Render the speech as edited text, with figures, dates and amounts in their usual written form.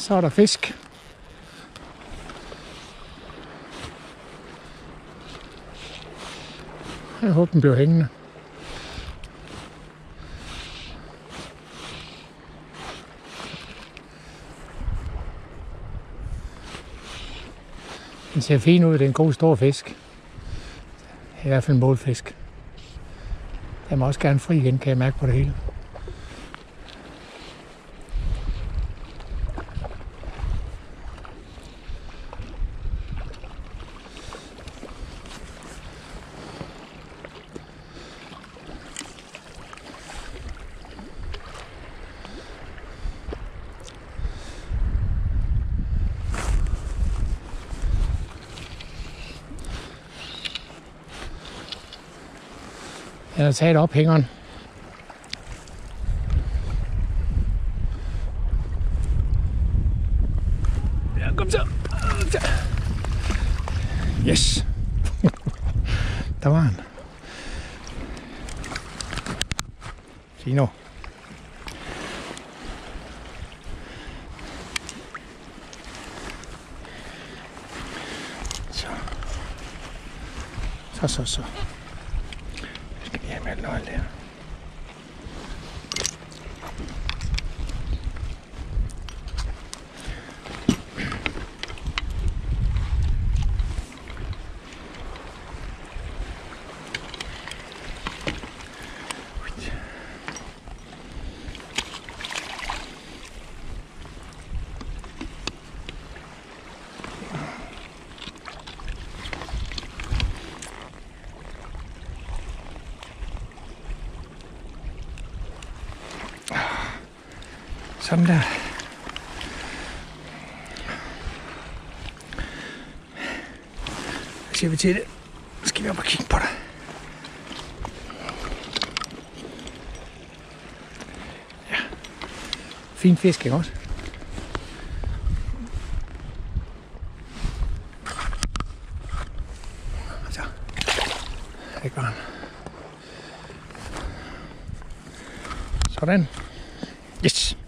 så er der fisk. Jeg håber, den bliver hængende. Den ser fin ud, det er en god stor fisk. I hvert fald en målfisk. Den må også gerne fri igen, kan jeg mærke på det hele. Den har taget ophængeren. Ja, kom så. Yes. Der var han. Se nu. Så. Skal vi have med løg der. Sådan der. Hvad siger vi til det? Så skal vi op og kigge på det. Ja. Fin fisk, ikke også? Så. Det gør han. Sådan. Yes.